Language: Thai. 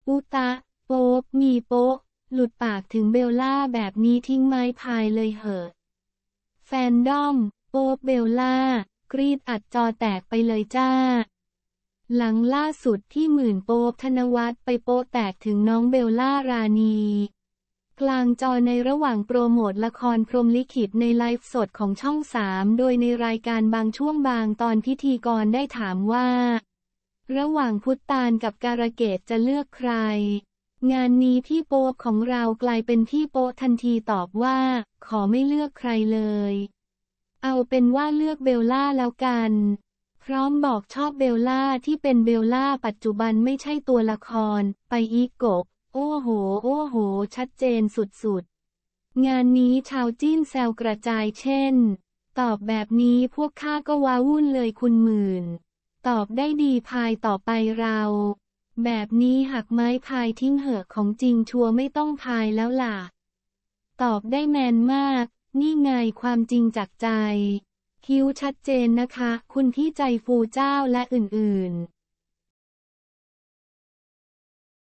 อุตะโป๊ปมีโป๊ะหลุดปากถึงเบลล่าแบบนี้ทิ้งไม้พายเลยเหอะแฟนดอมโป๊ปเบลล่ากรีดอัดจอแตกไปเลยจ้าหลังล่าสุดที่หมื่นโป๊ปธนวัฒน์ไปโป๊ะแตกถึงน้องเบลล่ารานีกลางจอในระหว่างโปรโมทละครพรหมลิขิตในไลฟ์สดของช่อง3โดยในรายการบางช่วงบางตอนพิธีกรได้ถามว่าระหว่างพุตตานกับการะเกดจะเลือกใครงานนี้พี่โป๊ปของเรากลายเป็นพี่โป๊ปทันทีตอบว่าขอไม่เลือกใครเลยเอาเป็นว่าเลือกเบลล่าแล้วกันพร้อมบอกชอบเบลล่าที่เป็นเบลล่าปัจจุบันไม่ใช่ตัวละครไปอีกกบโอ้โหโอ้โหชัดเจนสุดๆงานนี้ชาวจีนแซวกระจายเช่นตอบแบบนี้พวกข้าก็ว้าวุ่นเลยคุณหมื่นตอบได้ดีพายต่อไปเราแบบนี้หักไม้พายทิ้งเหอะของจริงชัวร์ไม่ต้องพายแล้วล่ะตอบได้แมนมากนี่ไงความจริงจากใจคิ้วชัดเจนนะคะคุณที่ใจฟูเจ้าและอื่นๆ